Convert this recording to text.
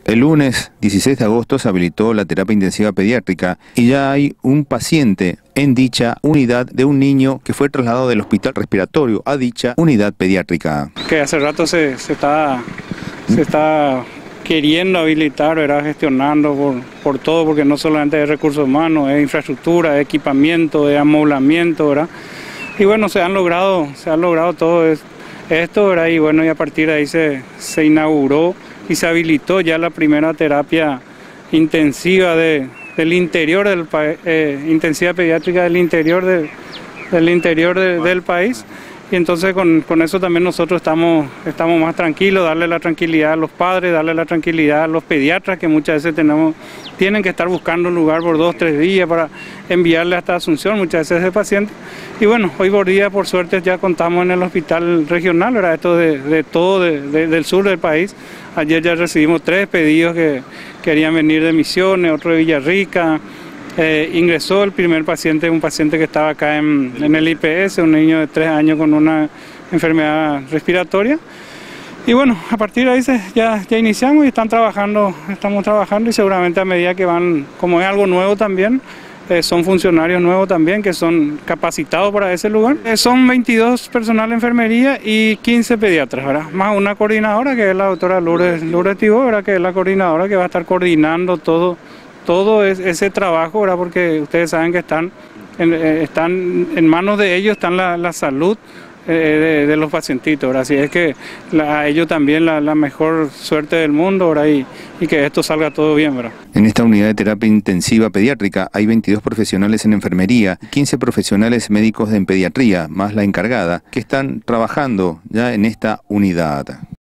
El lunes 16 de agosto se habilitó la terapia intensiva pediátrica y ya hay un paciente en dicha unidad de un niño que fue trasladado del hospital respiratorio a dicha unidad pediátrica. Que hace rato se está queriendo habilitar, ¿verdad? Gestionando por todo, porque no solamente es recursos humanos, es infraestructura, es equipamiento, es amoblamiento, ¿verdad? Y bueno, se han logrado todo esto, ¿verdad? Y bueno, y a partir de ahí se inauguró y se habilitó ya la primera terapia intensiva del interior del país, intensiva pediátrica del interior del país. Y entonces con eso también nosotros estamos más tranquilos, darle la tranquilidad a los padres, darle la tranquilidad a los pediatras que muchas veces tienen que estar buscando un lugar por 2 o 3 días para enviarle hasta Asunción, muchas veces ese paciente. Y bueno, hoy por día por suerte ya contamos en el hospital regional, ¿verdad? Esto del sur del país. Ayer ya recibimos 3 pedidos que querían venir de Misiones, otro de Villarrica. Ingresó el primer paciente, un paciente que estaba acá en el IPS, un niño de 3 años con una enfermedad respiratoria. Y bueno, a partir de ahí ya iniciamos y estamos trabajando y seguramente a medida que van, como es algo nuevo también, son funcionarios nuevos también que son capacitados para ese lugar. Son 22 personal de enfermería y 15 pediatras, ¿verdad? Más una coordinadora que es la doctora Lourdes Tibó, ¿verdad? Que es la coordinadora que va a estar coordinando todo ese trabajo, ¿verdad? Porque ustedes saben que están en manos de ellos, están la salud de los pacientitos, ¿verdad? Así es que a ellos también la mejor suerte del mundo, ¿verdad? Y que esto salga todo bien, ¿verdad? En esta unidad de terapia intensiva pediátrica hay 22 profesionales en enfermería, 15 profesionales médicos en pediatría, más la encargada, que están trabajando ya en esta unidad.